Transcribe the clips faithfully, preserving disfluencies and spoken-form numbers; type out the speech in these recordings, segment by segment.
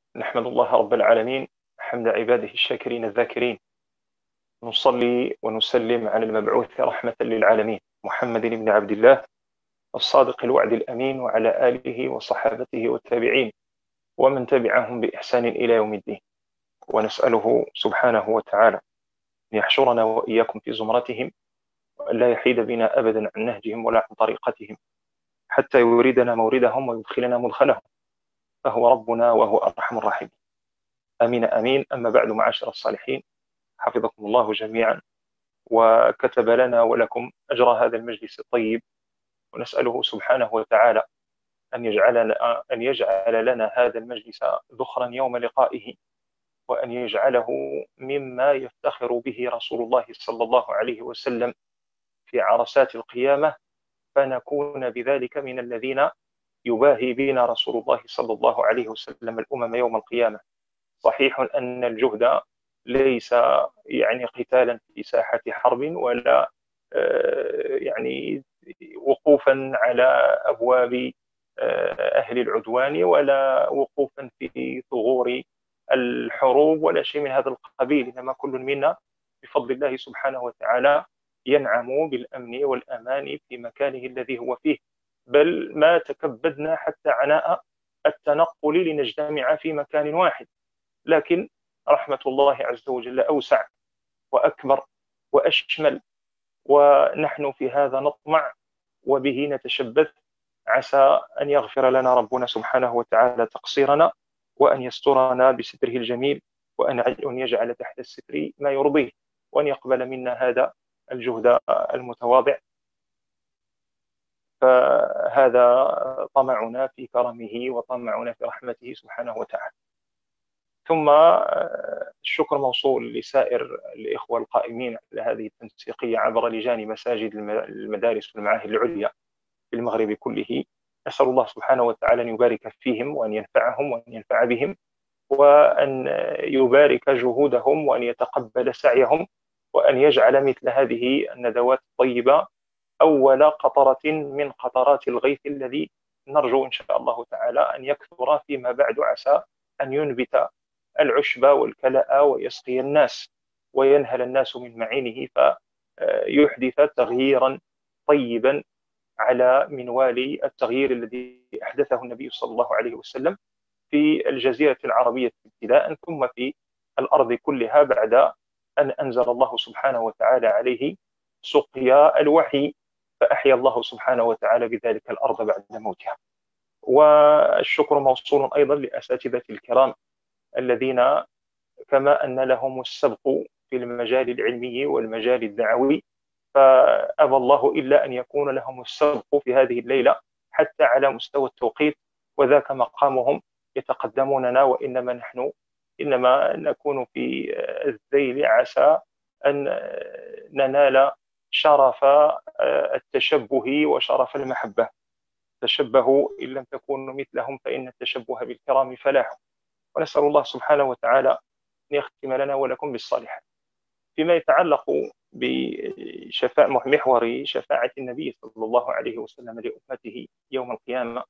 نحمد الله رب العالمين حمد عباده الشاكرين الذاكرين. نصلي ونسلم على المبعوث رحمة للعالمين محمد بن عبد الله الصادق الوعد الأمين، وعلى آله وصحابته والتابعين ومن تبعهم بإحسان إلى يوم الدين. ونسأله سبحانه وتعالى أن يحشرنا وإياكم في زمرتهم، وأن لا يحيد بنا أبدا عن نهجهم ولا عن طريقتهم، حتى يوردنا موردهم ويدخلنا مدخلهم، فهو ربنا وهو أرحم الراحمين. آمين آمين. أما بعد، معاشر الصالحين، حفظكم الله جميعا وكتب لنا ولكم أجر هذا المجلس الطيب، ونسأله سبحانه وتعالى أن يجعل أن يجعل لنا هذا المجلس ذخرا يوم لقائه، وأن يجعله مما يفتخر به رسول الله صلى الله عليه وسلم في عرسات القيامة، فنكون بذلك من الذين يباهي بنا رسول الله صلى الله عليه وسلم الأمم يوم القيامة. صحيح أن الجهد ليس يعني قتالا في ساحة حرب، ولا يعني وقوفا على أبواب أهل العدوان، ولا وقوفا في ثغور الحروب، ولا شيء من هذا القبيل. إنما كل منا بفضل الله سبحانه وتعالى ينعم بالأمن والأمان في مكانه الذي هو فيه، بل ما تكبدنا حتى عناء التنقل لنجتمع في مكان واحد. لكن رحمة الله عز وجل أوسع وأكبر وأشمل، ونحن في هذا نطمع وبه نتشبث. عسى أن يغفر لنا ربنا سبحانه وتعالى تقصيرنا، وأن يسترنا بستره الجميل، وأن يجعل تحت الستر ما يرضيه، وأن يقبل منا هذا الجهد المتواضع. فهذا طمعنا في كرمه وطمعنا في رحمته سبحانه وتعالى. ثم الشكر موصول لسائر الإخوة القائمين على هذه التنسيقية عبر لجان مساجد المدارس والمعاهد العليا في المغرب كله. نسأل الله سبحانه وتعالى أن يبارك فيهم، وأن ينفعهم، وأن ينفع بهم، وأن يبارك جهودهم، وأن يتقبل سعيهم، وأن يجعل مثل هذه الندوات الطيبة أول قطرة من قطرات الغيث الذي نرجو إن شاء الله تعالى أن يكثر فيما بعد، عسى أن ينبت العشب والكلأ ويسقي الناس وينهل الناس من معينه، فيحدث تغييرا طيبا على منوال التغيير الذي أحدثه النبي صلى الله عليه وسلم في الجزيرة العربية ابتداء، ثم في الأرض كلها بعد أن أنزل الله سبحانه وتعالى عليه سقيا الوحي، فأحيا الله سبحانه وتعالى بذلك الأرض بعد موتها. والشكر موصول أيضا لأساتذة الكرام الذين كما أن لهم السبق في المجال العلمي والمجال الدعوي، فأبى الله إلا أن يكون لهم السبق في هذه الليلة حتى على مستوى التوقيت، وذاك مقامهم، يتقدموننا، وإنما نحن إنما نكون في الذيل، عسى أن ننال شرف التشبه وشرف المحبة. تشبهوا إن لم تكونوا مثلهم، فإن التشبه بالكرام فلاح. ونسأل الله سبحانه وتعالى أن يختم لنا ولكم بالصالحات. فيما يتعلق بشفاء محور شفاعة النبي صلى الله عليه وسلم لأمته يوم القيامة،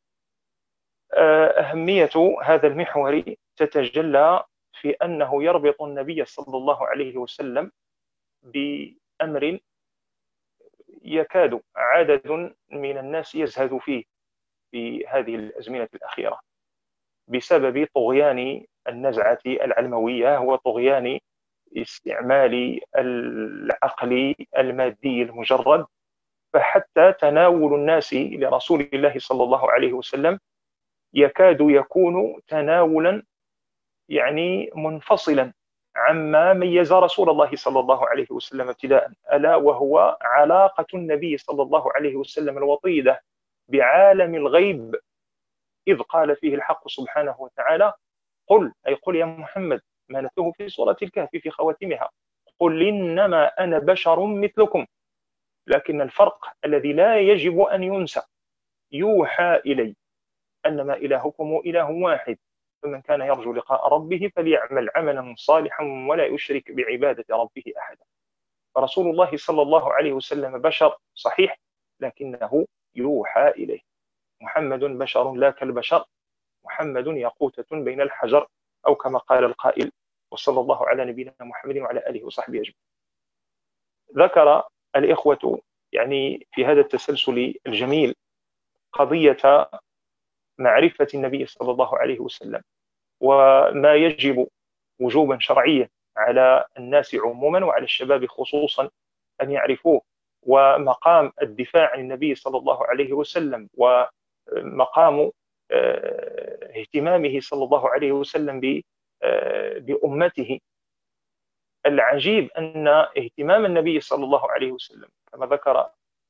أهمية هذا المحور تتجلى في أنه يربط النبي صلى الله عليه وسلم بأمر يكاد عدد من الناس يزهد فيه في هذه الأزمنة الأخيرة بسبب طغيان النزعة العلموية وطغيان استعمال العقل المادي المجرد. فحتى تناول الناس لرسول الله صلى الله عليه وسلم يكاد يكون تناولا يعني منفصلا عما ميز رسول الله صلى الله عليه وسلم ابتداء، ألا وهو علاقة النبي صلى الله عليه وسلم الوطيدة بعالم الغيب، إذ قال فيه الحق سبحانه وتعالى: قل، أي قل يا محمد، ما نتلوه في سورة الكهف في خواتمها: قل إنما أنا بشر مثلكم، لكن الفرق الذي لا يجب أن ينسى: يوحى إلي أنما إلهكم إله واحد، فمن كان يرجو لقاء ربه فليعمل عملا صالحا ولا يشرك بعبادة ربه أحدا. فرسول الله صلى الله عليه وسلم بشر صحيح، لكنه يوحى إليه. محمد بشر لا كالبشر، محمد ياقوتة بين الحجر، أو كما قال القائل. وصلى الله على نبينا محمد وعلى آله وصحبه أجمعين. ذكر الإخوة يعني في هذا التسلسل الجميل قضية معرفة النبي صلى الله عليه وسلم، وما يجب وجوبا شرعيا على الناس عموما وعلى الشباب خصوصا أن يعرفوه، ومقام الدفاع عن النبي صلى الله عليه وسلم، ومقام اهتمامه صلى الله عليه وسلم بأمته. العجيب أن اهتمام النبي صلى الله عليه وسلم كما ذكر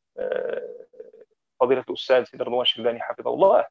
فضيلة الأستاذ سيد رضوان الشرباني حفظه الله،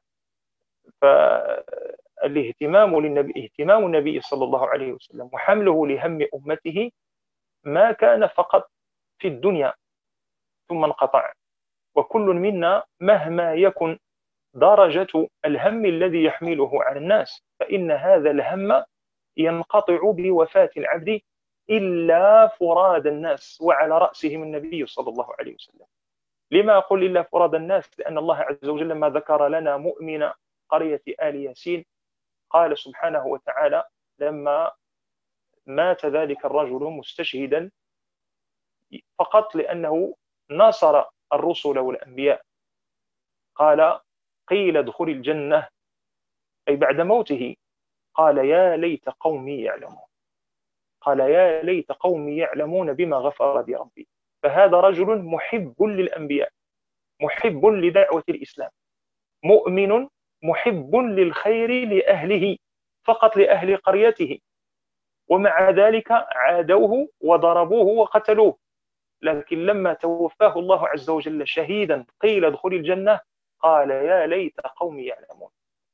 فالاهتمام للنبي اهتمام النبي صلى الله عليه وسلم وحمله لهم أمته ما كان فقط في الدنيا ثم انقطع. وكل منا مهما يكن درجة الهم الذي يحمله على الناس فإن هذا الهم ينقطع بوفاة العبد إلا فراد الناس، وعلى رأسهم النبي صلى الله عليه وسلم. لما أقول إلا فراد الناس؟ لأن الله عز وجل لما ذكر لنا مؤمن قرية آل ياسين قال سبحانه وتعالى لما مات ذلك الرجل مستشهدا فقط لأنه ناصر الرسل والأنبياء، قال قيل ادخل الجنة، أي بعد موته قال يا ليت قومي يعلمون، قال يا ليت قومي يعلمون بما غفر لي ربي. فهذا رجل محب للأنبياء، محب لدعوة الإسلام، مؤمن محب للخير لأهله، فقط لأهل قريته، ومع ذلك عادوه وضربوه وقتلوه. لكن لما توفاه الله عز وجل شهيدا قيل ادخل الجنة قال يا ليت قومي يعلمون.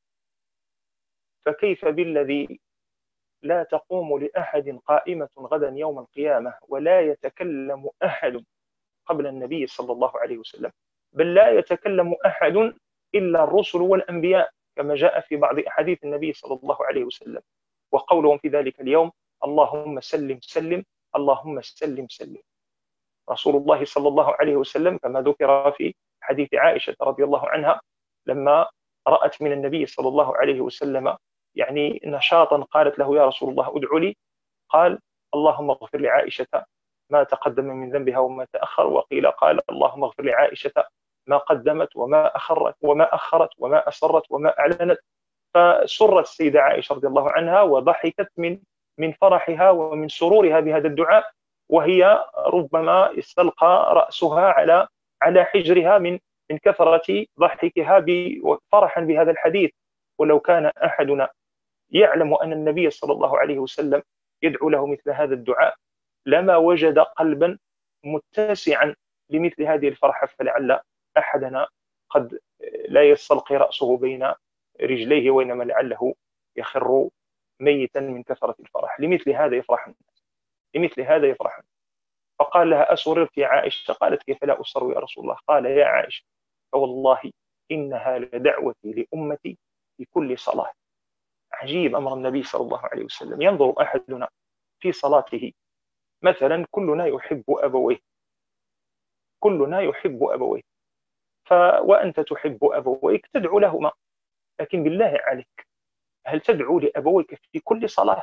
فكيف بالذي لا تقوم لأحد قائمة غدا يوم القيامة ولا يتكلم أحد قبل النبي صلى الله عليه وسلم، بل لا يتكلم أحد إلا الرسل والأنبياء كما جاء في بعض أحاديث النبي صلى الله عليه وسلم، وقولهم في ذلك اليوم اللهم سلم سلم اللهم سلم سلم. رسول الله صلى الله عليه وسلم كما ذكر في حديث عائشة رضي الله عنها لما رأت من النبي صلى الله عليه وسلم يعني نشاطا قالت له يا رسول الله ادعو لي، قال اللهم اغفر لعائشة ما تقدم من ذنبها وما تأخر، وقيل قال اللهم اغفر لعائشة ما قدمت وما أخرت وما أخرت وما أسرت وما أعلنت. فسرت السيدة عائشة رضي الله عنها وضحكت من من فرحها ومن سرورها بهذا الدعاء، وهي ربما استلقى رأسها على على حجرها من من كثرة ضحكها فرحا بهذا الحديث. ولو كان أحدنا يعلم أن النبي صلى الله عليه وسلم يدعو له مثل هذا الدعاء لما وجد قلبا متسعا لمثل هذه الفرحة، فلعل أحدنا قد لا يستلقي رأسه بين رجليه وإنما لعله يخر ميتا من كثرة الفرح. لمثل هذا يفرح الناس، لمثل هذا يفرح الناس. فقال لها أسررت يا عائشة؟ قالت كيف لا أسر يا رسول الله؟ قال يا عائشة فوالله إنها لدعوتي لأمتي في كل صلاة. عجيب أمر النبي صلى الله عليه وسلم. ينظر أحدنا في صلاته مثلا كلنا يحب أبويه، كلنا يحب أبويه، ف وأنت تحب أبويك تدعو لهما، لكن بالله عليك هل تدعو لأبويك في كل صلاة؟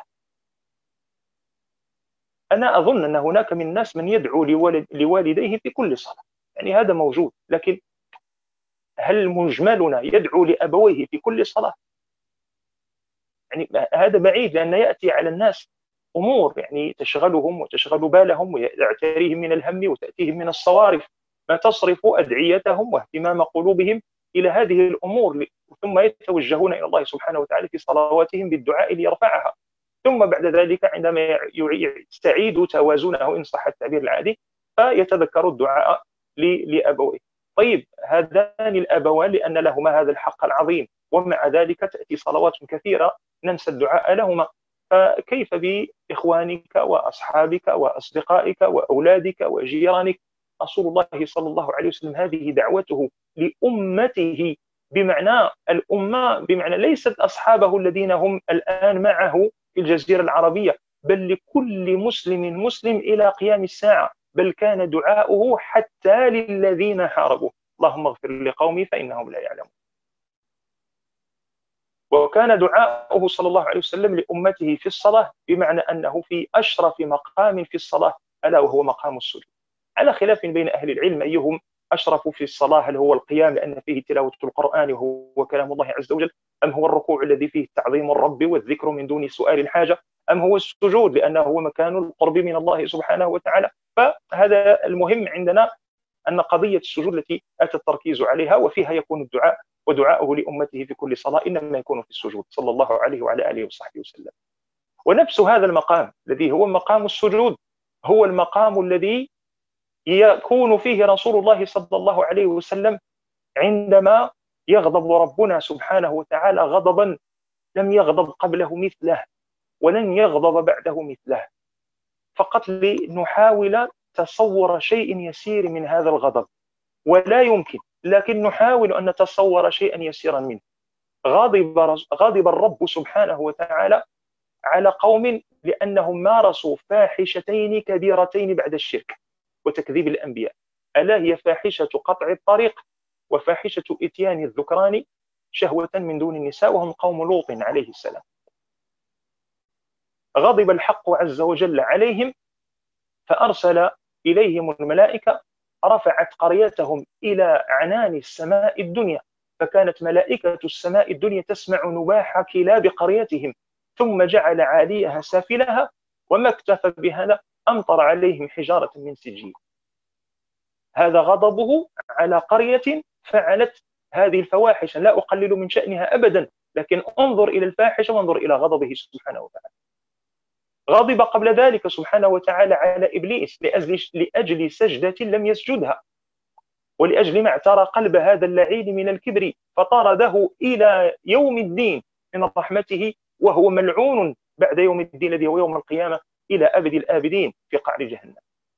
أنا أظن أن هناك من الناس من يدعو لوالد لوالديه في كل صلاة، يعني هذا موجود، لكن هل مجملنا يدعو لأبويه في كل صلاة؟ يعني هذا بعيد، لأن يأتي على الناس أمور يعني تشغلهم وتشغل بالهم ويعتريهم من الهم وتأتيهم من الصوارف ما تصرف أدعيتهم واهتمام قلوبهم إلى هذه الأمور، ثم يتوجهون إلى الله سبحانه وتعالى في صلواتهم بالدعاء ليرفعها، ثم بعد ذلك عندما يستعيد توازنه إن صح التعبير العادي فيتذكر الدعاء لأبويه. طيب هذان الأبوان لأن لهما هذا الحق العظيم، ومع ذلك تأتي صلوات كثيرة ننسى الدعاء لهما، فكيف بإخوانك وأصحابك وأصدقائك وأولادك وجيرانك؟ رسول الله صلى الله عليه وسلم هذه دعوته لأمته، بمعنى الأمة بمعنى ليست أصحابه الذين هم الآن معه في الجزيرة العربية، بل لكل مسلم مسلم إلى قيام الساعة، بل كان دعاؤه حتى للذين حاربوا اللهم اغفر لقومي فإنهم لا يعلمون. وكان دعاؤه صلى الله عليه وسلم لأمته في الصلاة بمعنى أنه في أشرف مقام في الصلاة، ألا وهو مقام السجود، على خلاف بين أهل العلم أيهم أشرف في الصلاة، هل هو القيام لأن فيه تلاوة القرآن وهو كلام الله عز وجل، أم هو الركوع الذي فيه تعظيم الرب والذكر من دون سؤال الحاجة، أم هو السجود لأنه هو مكان القرب من الله سبحانه وتعالى. فهذا المهم عندنا أن قضية السجود التي أتى التركيز عليها وفيها يكون الدعاء، ودعاؤه لأمته في كل صلاة إنما يكون في السجود صلى الله عليه وعلى آله وصحبه وسلم. ونفس هذا المقام الذي هو مقام السجود هو المقام الذي يكون فيه رسول الله صلى الله عليه وسلم عندما يغضب ربنا سبحانه وتعالى غضبا لم يغضب قبله مثله ولن يغضب بعده مثله، فقط لنحاول تصور شيء يسير من هذا الغضب، ولا يمكن لكن نحاول أن نتصور شيئا يسيرا منه. غضب غضب الرب سبحانه وتعالى على قوم لأنهم مارسوا فاحشتين كبيرتين بعد الشرك وتكذيب الأنبياء، ألا هي فاحشة قطع الطريق وفاحشة إتيان الذكران شهوة من دون النساء، وهم قوم لوط عليه السلام. غضب الحق عز وجل عليهم فأرسل إليهم الملائكة، رفعت قريتهم إلى عنان السماء الدنيا، فكانت ملائكة السماء الدنيا تسمع نباح كلاب قريتهم، ثم جعل عاليها سافلها، وما اكتفى بهذا أمطر عليهم حجارة من سجيل. هذا غضبه على قرية فعلت هذه الفواحش، لا أقلل من شأنها أبدا، لكن انظر إلى الفاحشة وانظر إلى غضبه سبحانه وتعالى. غضب قبل ذلك سبحانه وتعالى على إبليس لأجل, لأجل سجدة لم يسجدها، ولأجل ما اعترى قلب هذا اللعين من الكبر فطرده إلى يوم الدين من رحمته، وهو ملعون بعد يوم الدين الذي هو يوم القيامة إلى أبد الآبدين في قعر جهنم.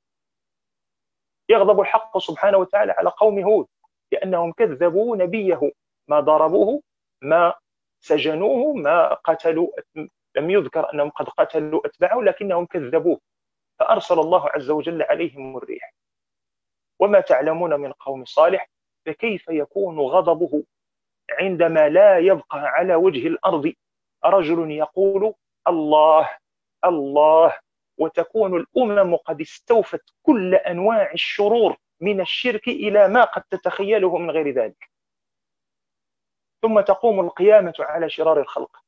يغضب الحق سبحانه وتعالى على قوم هود لأنهم كذبوا نبيه، ما ضربوه ما سجنوه ما قتلوا، لم يذكر أنهم قد قتلوا أتباعه لكنهم كذبوه، فأرسل الله عز وجل عليهم الريح. وما تعلمون من قوم صالح، فكيف يكون غضبه عندما لا يبقى على وجه الأرض رجل يقول الله الله، وتكون الأمم قد استوفت كل أنواع الشرور من الشرك إلى ما قد تتخيله من غير ذلك، ثم تقوم القيامة على شرار الخلق،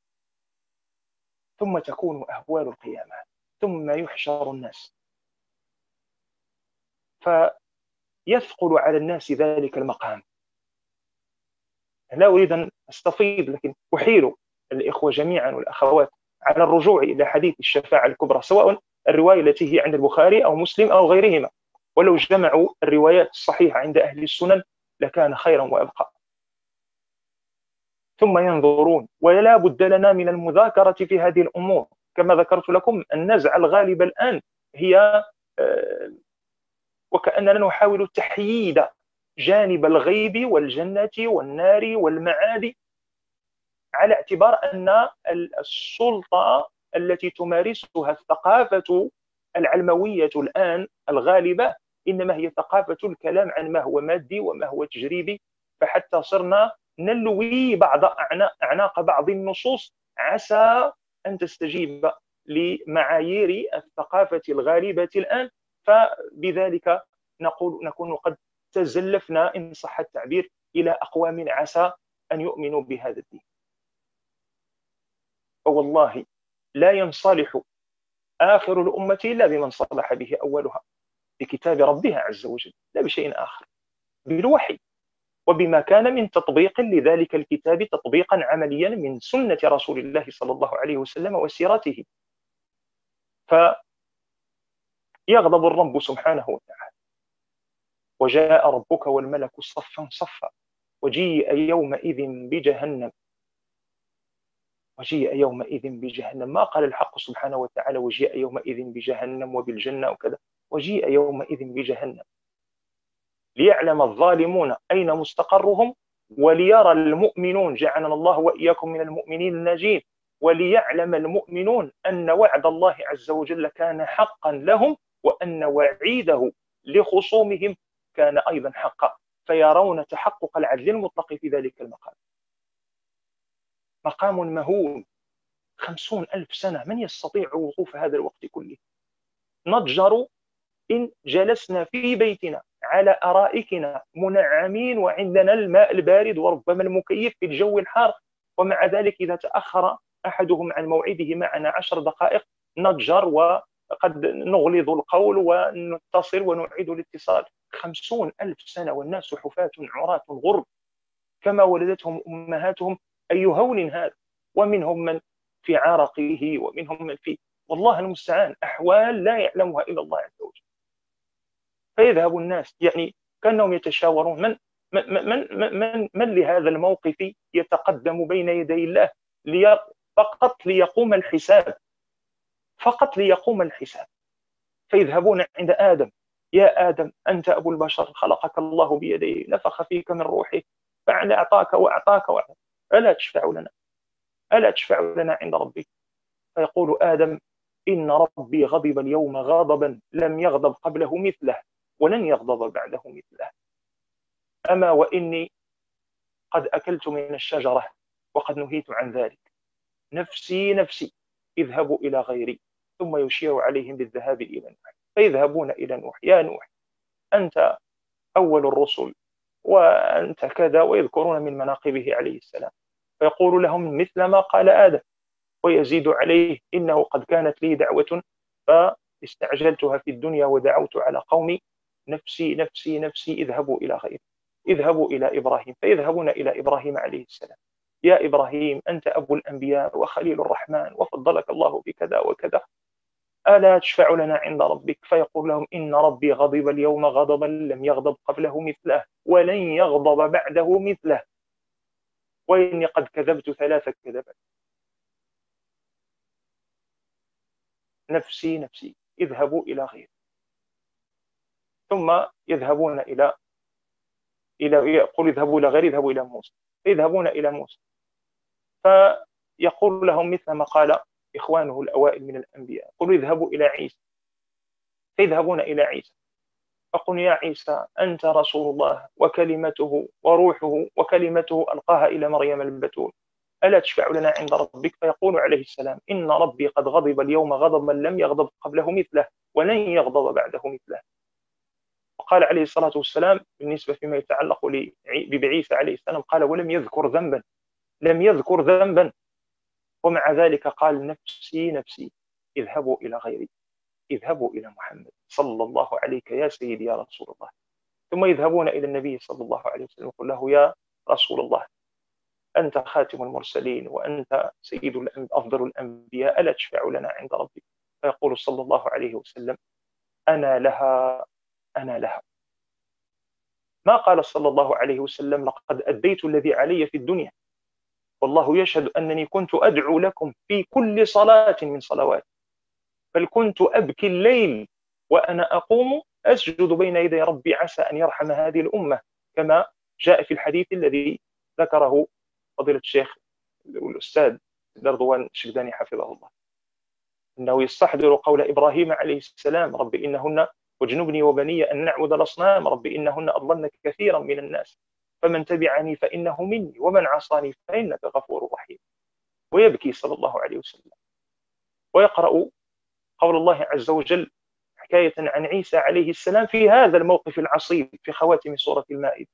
ثم تكون أهوال القيامة، ثم يحشر الناس، فيثقل على الناس ذلك المقام. لا أريد أن أستفيض لكن أحيل الإخوة جميعا والأخوات على الرجوع إلى حديث الشفاعة الكبرى، سواء الرواية التي هي عند البخاري أو مسلم أو غيرهما، ولو جمعوا الروايات الصحيحة عند أهل السنن لكان خيرا وأبقى. ثم ينظرون، ولا بد لنا من المذاكرة في هذه الأمور. كما ذكرت لكم النزعة الغالبة الآن هي وكأننا نحاول تحييد جانب الغيب والجنة والنار والمعاد، على اعتبار أن السلطة التي تمارسها الثقافة العلموية الآن الغالبة إنما هي ثقافة الكلام عن ما هو مادي وما هو تجريبي، فحتى صرنا نلوي بعض أعناق بعض النصوص عسى أن تستجيب لمعايير الثقافة الغالبة الآن، فبذلك نقول نكون قد تزلفنا إن صح التعبير إلى أقوام عسى أن يؤمنوا بهذا الدين. فوالله لا ينصلح آخر الأمة إلا بمن صلح به أولها، بكتاب ربها عز وجل، لا بشيء آخر، بالوحي وبما كان من تطبيق لذلك الكتاب تطبيقا عمليا من سنة رسول الله صلى الله عليه وسلم وسيرته. فيغضب الرب سبحانه وتعالى، وجاء ربك والملك صفا صفا وجيء يومئذ بجهنم وجيء يومئذ بجهنم ما قال الحق سبحانه وتعالى وجيء يومئذ بجهنم وبالجنة وكذا، وجيء يومئذ بجهنم ليعلم الظالمون أين مستقرهم وليرى المؤمنون جعلنا الله وإياكم من المؤمنين الناجين، وليعلم المؤمنون أن وعد الله عز وجل كان حقا لهم وأن وعيده لخصومهم كان أيضا حقا، فيرون تحقق العدل المطلق في ذلك المقام. مقام مهول. خمسون ألف سنة، من يستطيع وقوف هذا الوقت كله؟ نضجر إن جلسنا في بيتنا على أرائكنا منعمين وعندنا الماء البارد وربما المكيف في الجو الحار، ومع ذلك إذا تأخر أحدهم عن موعده معنا عشر دقائق نضجر وقد نغلظ القول ونتصل ونعيد الاتصال. خمسون ألف سنة والناس حفاة عراة غرب كما ولدتهم أمهاتهم. أي هول هذا؟ ومنهم من في عرقه ومنهم من في، والله المستعان، أحوال لا يعلمها إلا الله عز وجل. فيذهب الناس يعني كأنهم يتشاورون من من من من, من لهذا الموقف يتقدم بين يدي الله لي فقط ليقوم الحساب، فقط ليقوم الحساب. فيذهبون عند آدم: يا آدم أنت أبو البشر، خلقك الله بيديه، نفخ فيك من روحه، فعل أعطاك وأعطاك وأعطاك، ألا تشفع لنا؟ ألا تشفع لنا عند ربك؟ فيقول آدم: إن ربي غضب اليوم غضبا لم يغضب قبله مثله ولن يغضب بعده مثله. أما وإني قد أكلت من الشجرة وقد نهيت عن ذلك، نفسي نفسي اذهبوا إلى غيري. ثم يشير عليهم بالذهاب إلى نوح، فيذهبون إلى نوح: يا نوح أنت أول الرسل وأنت كذا، ويذكرون من مناقبه عليه السلام. فيقول لهم مثل ما قال آدم ويزيد عليه: إنه قد كانت لي دعوة فاستعجلتها في الدنيا ودعوت على قومي، نفسي نفسي نفسي اذهبوا إلى غيري، اذهبوا إلى إبراهيم. فيذهبون إلى إبراهيم عليه السلام: يا إبراهيم أنت أبو الأنبياء وخليل الرحمن وفضلك الله بكذا وكذا، ألا تشفع لنا عند ربك؟ فيقول لهم: إن ربي غضب اليوم غضبا لم يغضب قبله مثله ولن يغضب بعده مثله، وإني قد كذبت ثلاث كذبات، نفسي نفسي اذهبوا إلى غيري. ثم يذهبون إلى إلى يقول: اذهبوا إلى غيري، يذهبوا إلى موسى. فيذهبون إلى موسى فيقول لهم مثل ما قال إخوانه الأوائل من الأنبياء: قلوا اذهبوا إلى عيسى. فيذهبون إلى عيسى فقل: يا عيسى أنت رسول الله وكلمته وروحه، وكلمته ألقاها إلى مريم البتول، ألا تشفع لنا عند ربك؟ فيقول عليه السلام: إن ربي قد غضب اليوم غضبا لم يغضب قبله مثله ولن يغضب بعده مثله. وقال عليه الصلاة والسلام بالنسبة فيما يتعلق بعيسى عليه السلام: قال: ولم يذكر ذنبا، لم يذكر ذنبا، ومع ذلك قال: نفسي نفسي اذهبوا إلى غيري، اذهبوا إلى محمد صلى الله عليك يا سيدي يا رسول الله. ثم يذهبون إلى النبي صلى الله عليه وسلم يقول له: يا رسول الله أنت خاتم المرسلين وأنت سيد أفضل الأنبياء، ألا تشفع لنا عند ربك؟ فيقول صلى الله عليه وسلم: أنا لها أنا لها. ما قال صلى الله عليه وسلم: لقد أديت الذي علي في الدنيا والله يشهد أنني كنت أدعو لكم في كل صلاة من صلوات، بل كنت أبكي الليل وأنا أقوم أسجد بين يدي ربي عسى أن يرحم هذه الأمة، كما جاء في الحديث الذي ذكره فضيلة الشيخ والأستاذ رضوان الشقداني حفظه الله، أنه يستحضر قول إبراهيم عليه السلام: رب إنهن واجنبني وبني أن نعبد الأصنام، رب إنهن أضلن كثيرا من الناس فمن تبعني فإنه مني ومن عصاني فإنك غفور رحيم. ويبكي صلى الله عليه وسلم ويقرأ قول الله عز وجل حكاية عن عيسى عليه السلام في هذا الموقف العصيب في خواتم سورة المائدة: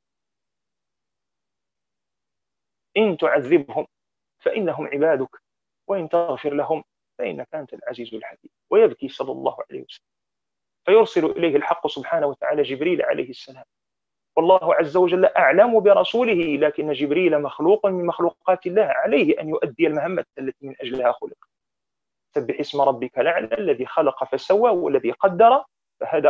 إن تعذبهم فإنهم عبادك وإن تغفر لهم فإنك أنت العزيز الحكيم. ويبكي صلى الله عليه وسلم فيرسل إليه الحق سبحانه وتعالى جبريل عليه السلام، والله عز وجل أعلم برسوله، لكن جبريل مخلوق من مخلوقات الله، عليه أن يؤدي المهمة التي من أجلها خلق. سبح اسم ربك الأعلى الذي خلق فسوى والذي قدر فهدى.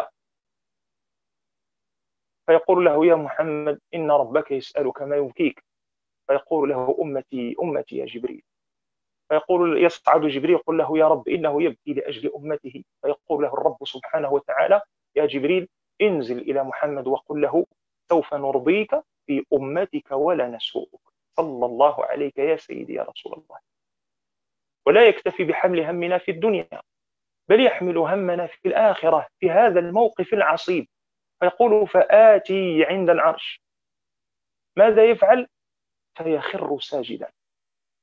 فيقول له: يا محمد إن ربك يسألك ما يبكيك. فيقول له: أمتي أمتي يا جبريل. فيقول يصعد جبريل يقول له: يا رب إنه يبكي لأجل أمته. فيقول له الرب سبحانه وتعالى: يا جبريل انزل إلى محمد وقل له: سوف نرضيك في أمتك ولا نسوءك، صلى الله عليك يا سيدي يا رسول الله. ولا يكتفي بحمل همنا في الدنيا، بل يحمل همنا في الآخرة في هذا الموقف العصيب. فيقول: فآتي عند العرش، ماذا يفعل؟ فيخر ساجدا.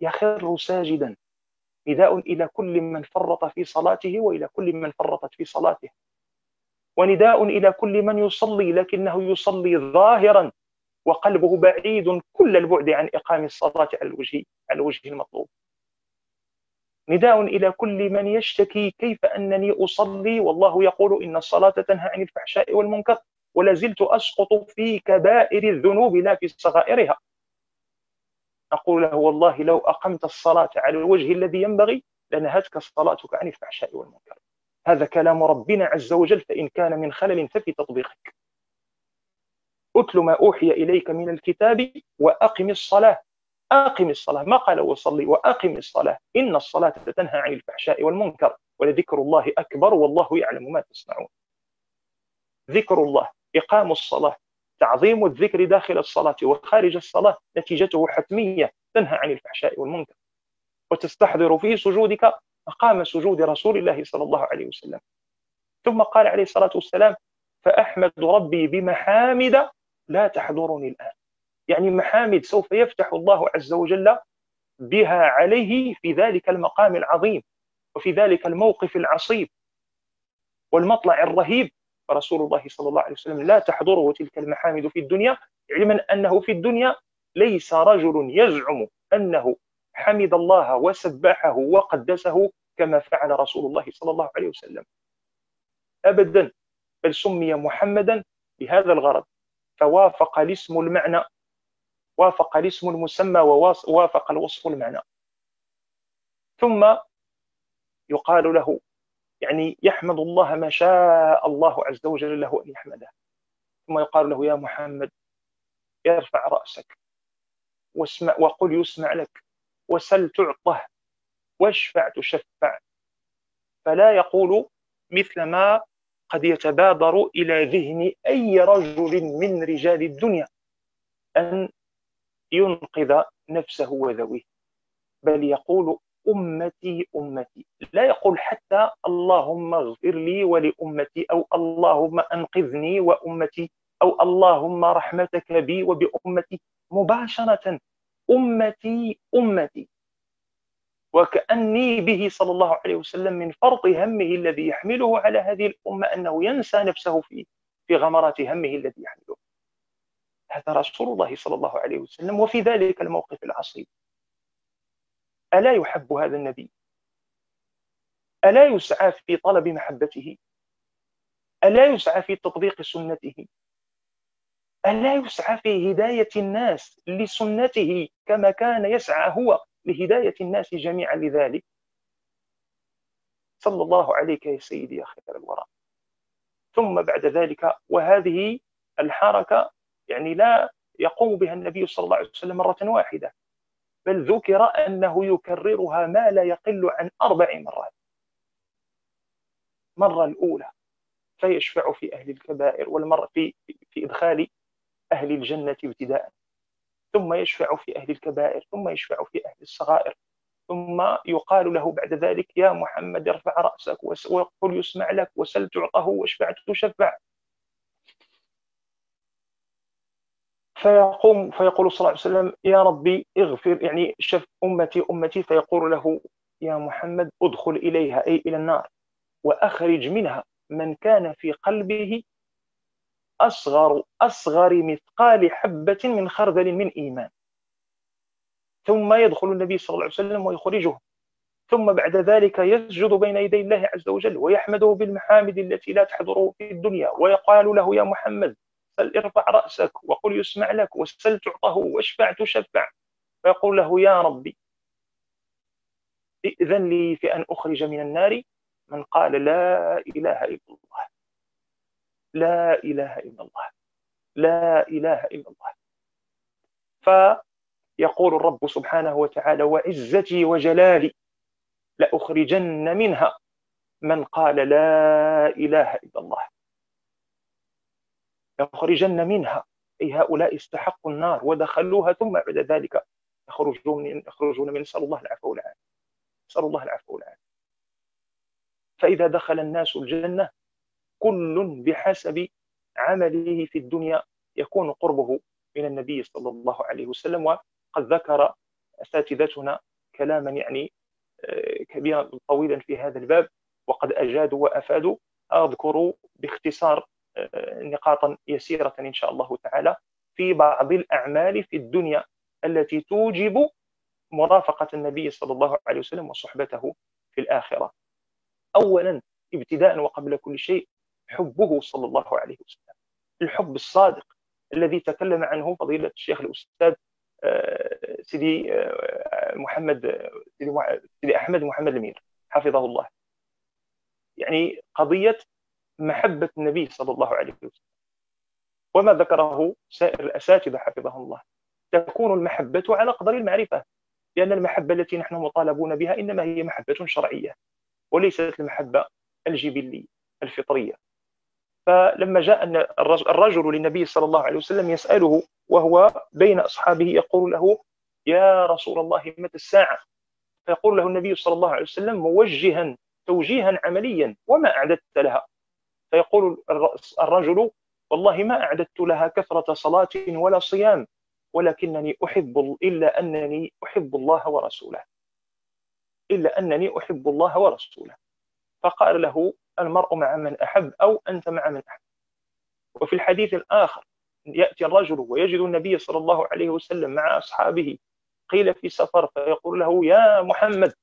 يخر ساجدا. نداء إلى كل من فرط في صلاته وإلى كل من فرطت في صلاته، ونداء إلى كل من يصلي لكنه يصلي ظاهرا وقلبه بعيد كل البعد عن إقام الصلاة على الوجه على الوجه المطلوب. نداء إلى كل من يشتكي كيف أنني أصلي والله يقول إن الصلاة تنهى عن الفحشاء والمنكر ولا زلت أسقط في كبائر الذنوب لا في صغائرها. نقول له والله لو أقمت الصلاة على الوجه الذي ينبغي لنهتك صلاتك عن الفحشاء والمنكر. هذا كلام ربنا عز وجل، فإن كان من خلل ففي تطبيقك. أتل ما أوحي إليك من الكتاب وأقم الصلاة. أقم الصلاة، ما قال وصلي، وأقم الصلاة، إن الصلاة تنهى عن الفحشاء والمنكر ولذكر الله أكبر والله يعلم ما تصنعون. ذكر الله، إقام الصلاة، تعظيم الذكر داخل الصلاة وخارج الصلاة نتيجته حتمية، تنهى عن الفحشاء والمنكر، وتستحضر في سجودك مقام سجود رسول الله صلى الله عليه وسلم. ثم قال عليه الصلاة والسلام: فأحمد ربي بمحامد لا تحضرني الآن. يعني محامد سوف يفتح الله عز وجل بها عليه في ذلك المقام العظيم وفي ذلك الموقف العصيب والمطلع الرهيب. فرسول الله صلى الله عليه وسلم لا تحضره تلك المحامد في الدنيا، علما أنه في الدنيا ليس رجل يزعم أنه حمد الله وسبحه وقدسه كما فعل رسول الله صلى الله عليه وسلم أبدا، بل سمي محمدا بهذا الغرض، فوافق الاسم المعنى، وافق الاسم المسمى ووافق الوصف المعنى. ثم يقال له، يعني يحمد الله ما شاء الله عز وجل له أن يحمده. ثم يقال له: يا محمد ارفع رأسك واسمع وقل يسمع لك وسل تعطه واشفع تشفع. فلا يقول مثل ما قد يتبادر إلى ذهن أي رجل من رجال الدنيا أن ينقذ نفسه وذويه، بل يقول: أمتي أمتي. لا يقول حتى اللهم اغفر لي ولأمتي، أو اللهم أنقذني وأمتي، أو اللهم رحمتك بي وبأمتي. مباشرة أمتي أمتي، وكأني به صلى الله عليه وسلم من فرط همه الذي يحمله على هذه الأمة أنه ينسى نفسه في في غمرات همه الذي يحمله. هذا رسول الله صلى الله عليه وسلم، وفي ذلك الموقف العصيب. ألا يحب هذا النبي؟ ألا يسعى في طلب محبته؟ ألا يسعى في تطبيق سنته؟ ألا يسعى في هداية الناس لسنته كما كان يسعى هو لهداية الناس جميعا لذلك؟ صلى الله عليك يا سيدي يا خير الورى. ثم بعد ذلك، وهذه الحركة يعني لا يقوم بها النبي صلى الله عليه وسلم مرة واحدة، بل ذكر أنه يكررها ما لا يقل عن أربع مرات. مرة الأولى فيشفع في أهل الكبائر، والمرة في في إدخال أهل الجنة ابتداء، ثم يشفع في أهل الكبائر، ثم يشفع في أهل الصغائر، ثم يقال له بعد ذلك: يا محمد ارفع رأسك وقل يسمع لك وسل تعطه واشفع تشفع. فيقوم فيقول صلى الله عليه وسلم: يا ربي اغفر، يعني شف أمتي أمتي. فيقول له: يا محمد ادخل إليها، أي إلى النار، وأخرج منها من كان في قلبه أصغر أصغر مثقال حبة من خردل من إيمان. ثم يدخل النبي صلى الله عليه وسلم ويخرجه، ثم بعد ذلك يسجد بين يدي الله عز وجل ويحمده بالمحامد التي لا تحضره في الدنيا، ويقال له: يا محمد سل ارفع رأسك وقل يسمع لك وسل تعطه واشفع تشفع. فيقول له: يا ربي ائذن لي في أن أخرج من النار من قال لا إله إلا الله، لا إله إلا الله، لا إله إلا الله. فيقول الرب سبحانه وتعالى: وعزتي وجلالي لأخرجن منها من قال لا إله إلا الله. لأخرجن منها، أي هؤلاء استحقوا النار ودخلوها، ثم بعد ذلك يخرجون من يخرجون من نسأل الله العفو والعافية، نسأل الله العفو والعافية. فإذا دخل الناس الجنة كل بحسب عمله في الدنيا يكون قربه من النبي صلى الله عليه وسلم. وقد ذكر أساتذتنا كلاما يعني كبيرا طويلا في هذا الباب، وقد أجادوا وأفادوا. أذكر باختصار نقاطا يسيرة إن شاء الله تعالى في بعض الأعمال في الدنيا التي توجب مرافقة النبي صلى الله عليه وسلم وصحبته في الآخرة. أولا ابتداء وقبل كل شيء حبه صلى الله عليه وسلم، الحب الصادق الذي تكلم عنه فضيلة الشيخ الأستاذ سيدي محمد سيدي أحمد محمد المير حفظه الله. يعني قضية محبة النبي صلى الله عليه وسلم وما ذكره سائر الأساتذة حفظهم الله، تكون المحبة على قدر المعرفة، لأن المحبة التي نحن مطالبون بها إنما هي محبة شرعية وليست المحبة الجبلية الفطرية. فلما جاء الرجل للنبي صلى الله عليه وسلم يسأله وهو بين أصحابه يقول له: يا رسول الله متى الساعة؟ فيقول له النبي صلى الله عليه وسلم موجها توجيها عمليا: وما أعددت لها؟ فيقول الرجل: والله ما أعددت لها كثرة صلاة ولا صيام، ولكنني أحب إلا أنني أحب الله ورسوله إلا أنني أحب الله ورسوله. فقال له: المرء مع من أحب، أو أنت مع من أحب. وفي الحديث الآخر يأتي الرجل ويجد النبي صلى الله عليه وسلم مع أصحابه، قيل في سفر، فيقول له: يا محمد.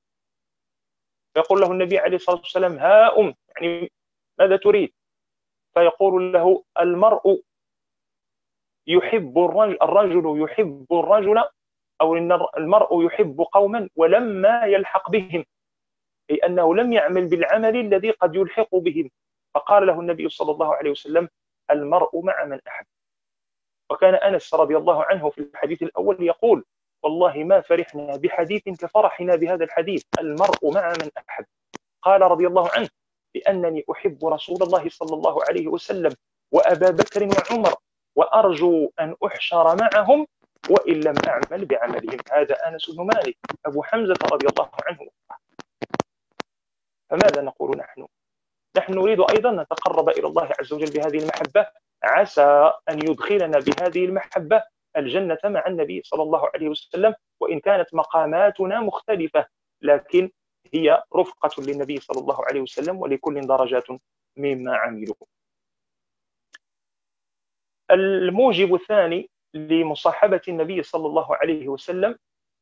فيقول له النبي عليه الصلاة والسلام: ها أم، يعني ماذا تريد؟ فيقول له: المرء يحب الرجل الرجل يحب الرجل أو إن المرء يحب قوما ولما يلحق بهم، أي أنه لم يعمل بالعمل الذي قد يلحق بهم. فقال له النبي صلى الله عليه وسلم: المرء مع من أحب. وكان أنس رضي الله عنه في الحديث الأول يقول: والله ما فرحنا بحديث كفرحنا بهذا الحديث، المرء مع من أحب. قال رضي الله عنه: لأنني أحب رسول الله صلى الله عليه وسلم وأبا بكر وعمر، وأرجو أن أحشر معهم وإن لم أعمل بعملهم. هذا أنس بن مالك أبو حمزة رضي الله عنه. فماذا نقول نحن؟ نحن نريد أيضا أن نتقرب إلى الله عز وجل بهذه المحبة، عسى أن يدخلنا بهذه المحبة الجنة مع النبي صلى الله عليه وسلم، وإن كانت مقاماتنا مختلفة، لكن هي رفقة للنبي صلى الله عليه وسلم، ولكل درجات مما عملوا. الموجب الثاني لمصاحبة النبي صلى الله عليه وسلم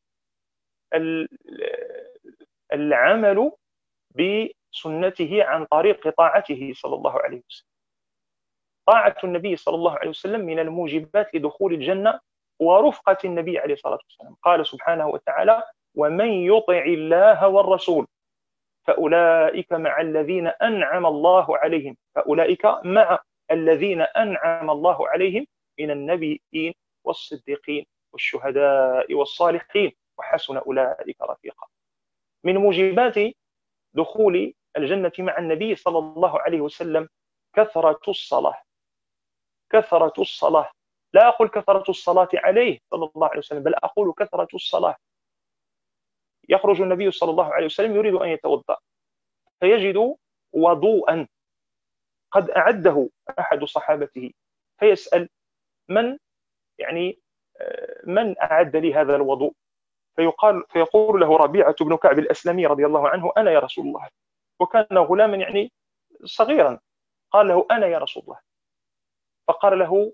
العمل بسنته عن طريق طاعته صلى الله عليه وسلم. طاعة النبي صلى الله عليه وسلم من الموجبات لدخول الجنة ورفقة النبي عليه الصلاة والسلام. قال سبحانه وتعالى: ومن يطع الله والرسول فأولئك مع الذين أنعم الله عليهم فأولئك مع الذين أنعم الله عليهم من النبيين والصديقين والشهداء والصالحين وحسن أولئك رفيقا. من موجبات دخول الجنة مع النبي صلى الله عليه وسلم كثرة الصلاة. كثرة الصلاة، لا أقول كثرة الصلاة عليه صلى الله عليه وسلم، بل أقول كثرة الصلاة. يخرج النبي صلى الله عليه وسلم يريد أن يتوضأ، فيجد وضوءا قد أعده أحد صحابته، فيسأل: من يعني من أعد لي هذا الوضوء؟ فيقال فيقول له ربيعة بن كعب الأسلمي رضي الله عنه: أنا يا رسول الله. وكان غلاما يعني صغيرا. قال له: أنا يا رسول الله. فقال له: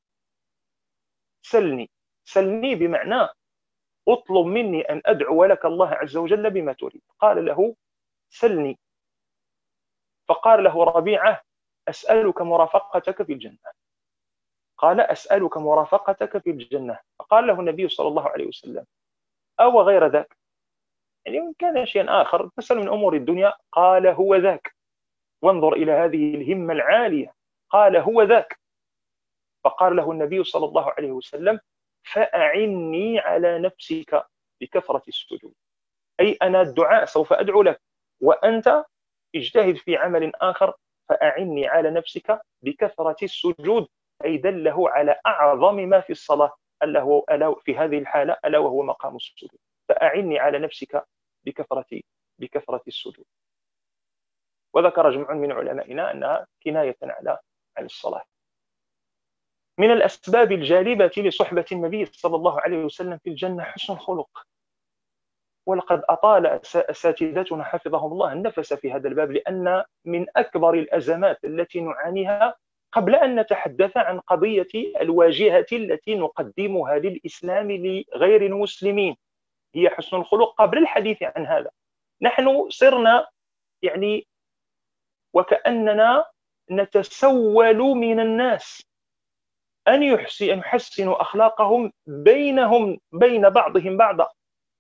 سلني. سلني بمعنى اطلب مني أن أدعو لك الله عز وجل بما تريد. قال له: سلني. فقال له ربيعة: أسألك مرافقتك في الجنة. قال: أسألك مرافقتك في الجنة. فقال له النبي صلى الله عليه وسلم: أو غير ذاك؟ يعني إن كان شيئا آخر تسأل من أمور الدنيا. قال: هو ذاك. وانظر إلى هذه الهمة العالية. قال: هو ذاك. فقال له النبي صلى الله عليه وسلم: فأعني على نفسك بكثرة السجود. أي أنا الدعاء سوف أدعو لك، وأنت اجتهد في عمل آخر، فأعني على نفسك بكثرة السجود. أي دله على أعظم ما في الصلاة، ألا هو ألا في هذه الحالة ألا وهو مقام السجود. فأعني على نفسك بكثرة بكثرة السجود. وذكر جمع من علمائنا أنها كناية على عن الصلاة. من الأسباب الجالبة لصحبة النبي صلى الله عليه وسلم في الجنة حسن الخلق. ولقد أطال أساتذتنا حفظهم الله النفس في هذا الباب، لأن من أكبر الأزمات التي نعانيها قبل أن نتحدث عن قضية الواجهة التي نقدمها للإسلام لغير المسلمين هي حسن الخلق. قبل الحديث عن هذا نحن صرنا يعني وكأننا نتسول من الناس أن يحسنوا أخلاقهم بينهم بين بعضهم بعضا،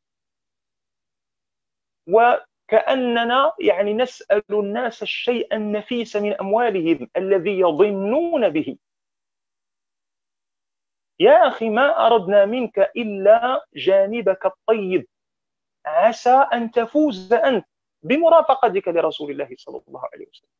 وكأننا يعني نسأل الناس الشيء النفيس من أموالهم الذي يظنون به. يا أخي ما أردنا منك إلا جانبك الطيب، عسى أن تفوز أنت بمرافقتك لرسول الله صلى الله عليه وسلم.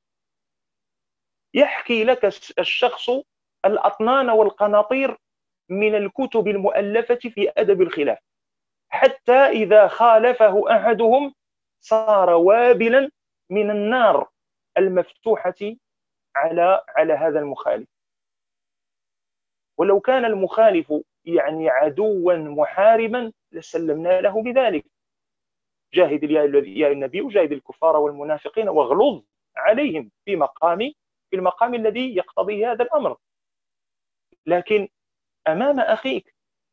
يحكي لك الشخص الأطنان والقناطير من الكتب المؤلفة في أدب الخلاف، حتى إذا خالفه أحدهم صار وابلا من النار المفتوحة على على هذا المخالف. ولو كان المخالف يعني عدوا محاربا لسلمنا له بذلك. جاهد يا النبي وجاهد الكفار والمنافقين واغلظ عليهم في مقام في المقام الذي يقتضي هذا الأمر. لكن أمام أخيك،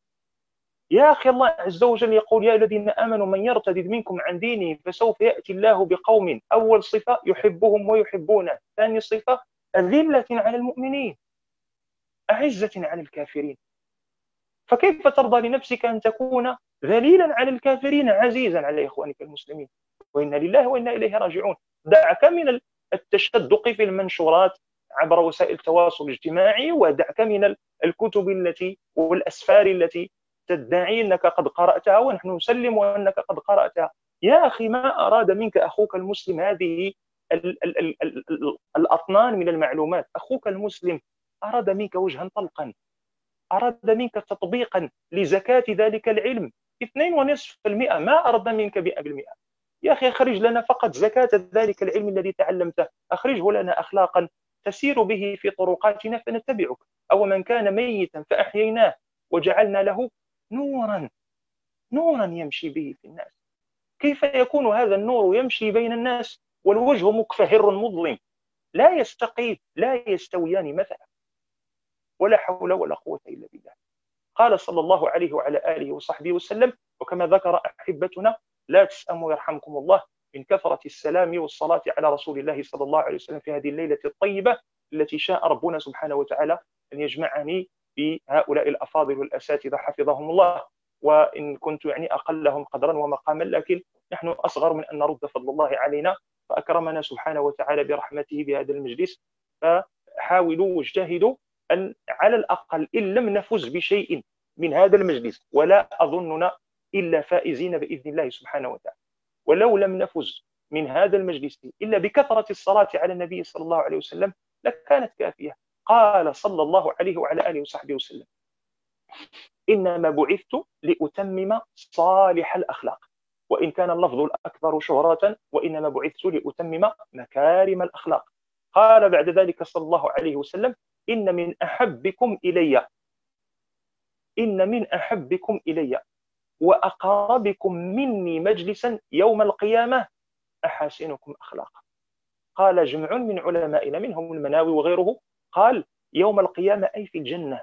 يا أخي الله عز وجل يقول يا الذين آمنوا من يرتد منكم عن دينه فسوف يأتي الله بقوم، أول صفة يحبهم ويحبونه، ثاني صفة أذلة على المؤمنين أعزة على الكافرين. فكيف ترضى لنفسك أن تكون ذليلا على الكافرين عزيزا على إخوانك المسلمين؟ وإنا لله وإنا إليه راجعون. دعك من التشدق في المنشورات عبر وسائل التواصل الاجتماعي، ودعك من الكتب التي والأسفار التي تدعي أنك قد قرأتها ونحن نسلم أنك قد قرأتها. يا أخي ما أراد منك أخوك المسلم هذه ال ال ال ال الأطنان من المعلومات. أخوك المسلم أراد منك وجها طلقا، أراد منك تطبيقا لزكاة ذلك العلم اثنين ونصف المئة، ما أراد منك مئة بالمئة. يا أخي أخرج لنا فقط زكاة ذلك العلم الذي تعلمته، أخرجه لنا أخلاقا تسير به في طرقاتنا فنتبعك. أو من كان ميتا فأحييناه وجعلنا له نورا نورا يمشي به في الناس. كيف يكون هذا النور يمشي بين الناس والوجه مكفهر مظلم؟ لا يستقيم، لا يستويان مثلا. ولا حول ولا قوة إلا بالله. قال صلى الله عليه وعلى آله وصحبه وسلم، وكما ذكر أحبتنا لا تسأموا يرحمكم الله من كثرة السلام والصلاة على رسول الله صلى الله عليه وسلم في هذه الليلة الطيبة التي شاء ربنا سبحانه وتعالى أن يجمعني بهؤلاء الأفاضل والأساتذة حفظهم الله. وإن كنت يعني أقلهم قدرا ومقاما، لكن نحن أصغر من أن نرد فضل الله علينا، فأكرمنا سبحانه وتعالى برحمته بهذا المجلس. فحاولوا واجتهدوا أن على الأقل إن لم نفز بشيء من هذا المجلس، ولا أظننا إلا فائزين بإذن الله سبحانه وتعالى، ولو لم نفز من هذا المجلس إلا بكثرة الصلاة على النبي صلى الله عليه وسلم لكانت كافية. قال صلى الله عليه وعلى آله وصحبه وسلم: إنما بعثت لأتمم صالح الأخلاق، وإن كان اللفظ الأكثر شهرة وإنما بعثت لأتمم مكارم الأخلاق. قال بعد ذلك صلى الله عليه وسلم: إن من أحبكم إلي إن من أحبكم إلي وأقربكم مني مجلسا يوم القيامة أحاسنكم أخلاقا. قال جمع من علمائنا منهم المناوي وغيره، قال يوم القيامة أي في الجنة.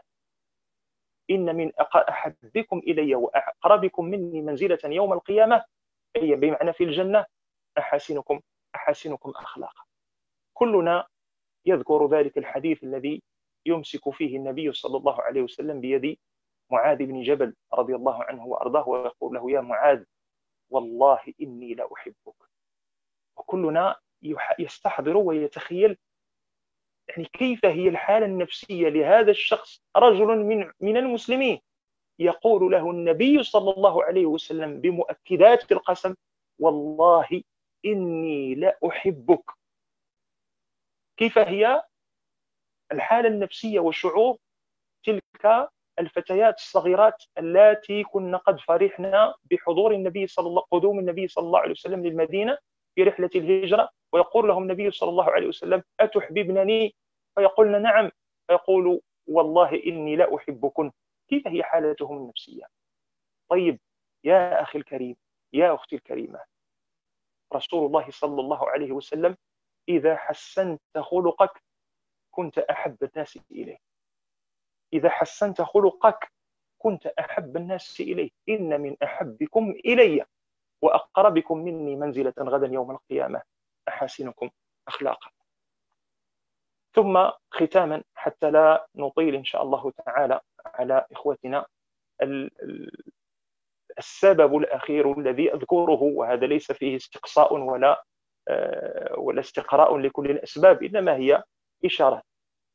إن من أحبكم إلي وأقربكم مني منزلة يوم القيامة أي بمعنى في الجنة أحاسنكم أحاسنكم أخلاقا. كلنا يذكر ذلك الحديث الذي يمسك فيه النبي صلى الله عليه وسلم بيد معاذ بن جبل رضي الله عنه وأرضاه، ويقول له: يا معاذ والله إني لأحبك. وكلنا يستحضر ويتخيل يعني كيف هي الحالة النفسية لهذا الشخص، رجل من من المسلمين، يقول له النبي صلى الله عليه وسلم بمؤكدات القسم: والله إني لأحبك. كيف هي الحالة النفسية والشعور تلك الفتيات الصغيرات اللاتي كنا قد فرحنا بحضور النبي صلى الله قدوم النبي صلى الله عليه وسلم للمدينة في رحلة الهجرة، ويقول لهم النبي صلى الله عليه وسلم: أتحببنني؟ فيقولن: نعم. فيقول: والله إني لا أحبكن. كيف هي حالتهم النفسية؟ طيب يا أخي الكريم، يا أختي الكريمة، رسول الله صلى الله عليه وسلم إذا حسنت خلقك كنت أحب الناس إليه. إذا حسنت خلقك كنت أحب الناس إليه. إن من أحبكم إلي وأقربكم مني منزلة غدا يوم القيامة أحاسنكم أخلاقا. ثم ختاما، حتى لا نطيل إن شاء الله تعالى على إخوتنا، السبب الأخير الذي أذكره، وهذا ليس فيه استقصاء ولا ولا استقراء لكل الأسباب، إنما هي إشارة.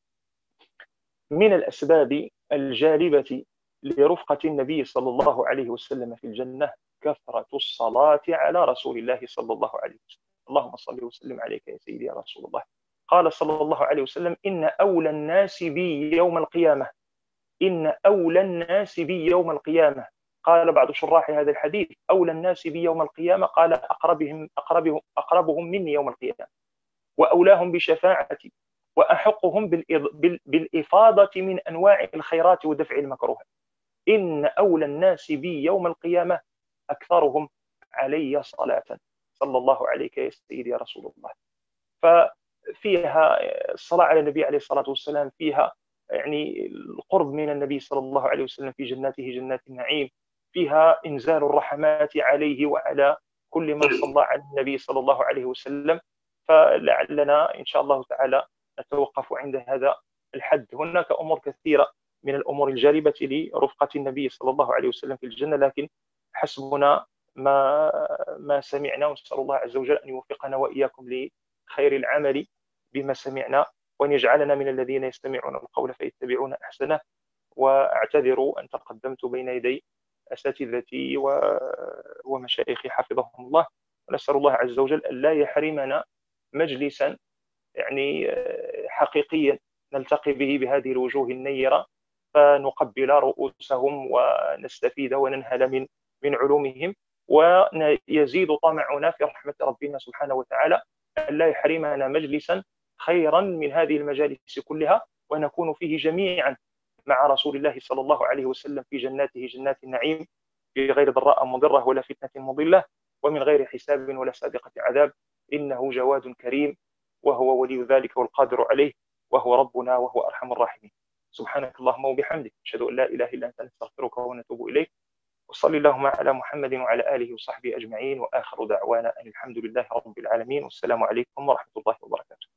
من الأسباب الجالبة لرفقة النبي صلى الله عليه وسلم في الجنة كثرة الصلاة على رسول الله صلى الله عليه وسلم. اللهم صل وسلم عليك يا سيدي يا رسول الله. قال صلى الله عليه وسلم: إن أولى الناس بي يوم القيامة إن أولى الناس بي يوم القيامة قال بعض شراح هذا الحديث: أولى الناس بي يوم القيامة، قال أقربهم أقربهم أقربهم مني يوم القيامة، وأولاهم بشفاعتي، وأحقهم بالإفاضة من أنواع الخيرات ودفع المكروه. إن أولى الناس بي يوم القيامة أكثرهم علي صلاة. صلى الله عليك يا سيدي يا رسول الله. ففيها الصلاة على النبي عليه الصلاة والسلام، فيها يعني القرب من النبي صلى الله عليه وسلم في جناته جنات النعيم، فيها إنزال الرحمات عليه وعلى كل من صلى على النبي صلى الله عليه وسلم. فلعلنا إن شاء الله تعالى نتوقف عند هذا الحد. هناك أمور كثيرة من الأمور الجالبة لرفقة النبي صلى الله عليه وسلم في الجنة، لكن حسبنا ما ما سمعنا، ونسأل الله عز وجل أن يوفقنا وإياكم لخير العمل بما سمعنا، وأن يجعلنا من الذين يستمعون القول فيتبعون أحسنه. وأعتذر أن تقدمت بين يدي أساتذتي ومشايخي حفظهم الله، ونسأل الله عز وجل أن لا يحرمنا مجلسا يعني حقيقيا نلتقي به بهذه الوجوه النيرة، فنقبل رؤوسهم ونستفيد وننهل من من علومهم، ويزيد طمعنا في رحمة ربنا سبحانه وتعالى أن لا يحرمنا مجلسا خيرا من هذه المجالس كلها، ونكون فيه جميعا مع رسول الله صلى الله عليه وسلم في جناته جنات النعيم، بغير ضراء مضرة ولا فتنة مضلة، ومن غير حساب ولا سابقة عذاب. إنه جواد كريم، وهو ولي ذلك والقادر عليه، وهو ربنا وهو أرحم الراحمين. سبحانك اللهم وبحمدك، أشهد أن لا إله إلا أنت، نستغفرك ونتوب إليك. وصلي اللهم على محمد وعلى آله وصحبه أجمعين، وآخر دعوانا أن الحمد لله رب العالمين، والسلام عليكم ورحمة الله وبركاته.